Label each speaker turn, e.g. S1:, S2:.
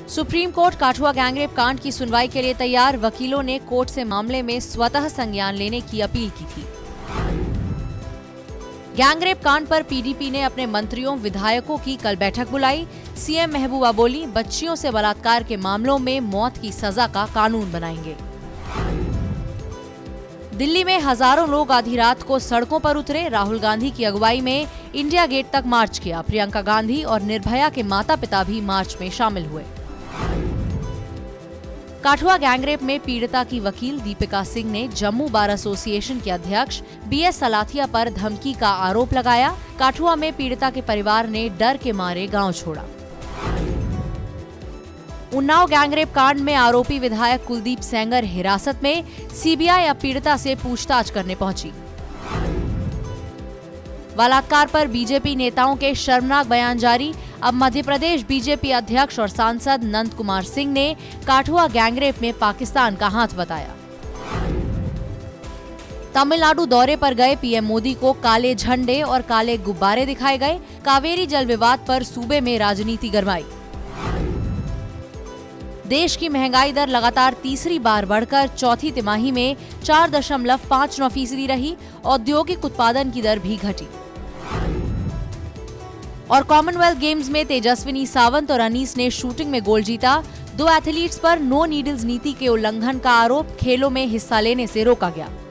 S1: Supreme court काठुआ gangrape कांड की सुनवाई के लिए तैयार। वकीलों ने कोर्ट से मामले में स्वतः संज्ञान लेने की अपील की थी। गैंगरेप कांड पर पीडीपी ने अपने मंत्रियों विधायकों की कल बैठक बुलाई। सीएम महबूबा बोली, बच्चियों से बलात्कार के मामलों में मौत की सजा का कानून बनाएंगे। दिल्ली में हजारों लोग आधी रात को सड़कों पर उतरे। राहुल गांधी की अगुवाई में इंडिया गेट तक मार्च किया। प्रियंका गांधी और निर्भया के माता पिता भी मार्च में शामिल हुए। काठुआ गैंगरेप में पीड़िता की वकील दीपिका सिंह ने जम्मू बार एसोसिएशन के अध्यक्ष बीएस सलाथिया पर धमकी का आरोप लगाया। काठुआ में पीड़िता के परिवार ने डर के मारे गांव छोड़ा। उन्नाव गैंगरेप कांड में आरोपी विधायक कुलदीप सेंगर हिरासत में। सीबीआई अब पीड़िता से पूछताछ करने पहुंची। बलात्कार पर बीजेपी नेताओं के शर्मनाक बयान जारी। अब मध्य प्रदेश बीजेपी अध्यक्ष और सांसद नंद कुमार सिंह ने काठुआ गैंगरेप में पाकिस्तान का हाथ बताया। तमिलनाडु दौरे पर गए पीएम मोदी को काले झंडे और काले गुब्बारे दिखाए गए। कावेरी जल विवाद पर सूबे में राजनीति गरमाई। देश की महंगाई दर लगातार तीसरी बार बढ़कर चौथी तिमाही में 4.59% रही। औद्योगिक उत्पादन की दर भी घटी। और कॉमनवेल्थ गेम्स में तेजस्विनी सावंत और अनीस ने शूटिंग में गोल्ड जीता। 2 एथलीट्स पर नो नीडल्स नीति के उल्लंघन का आरोप। खेलों में हिस्सा लेने से रोका गया।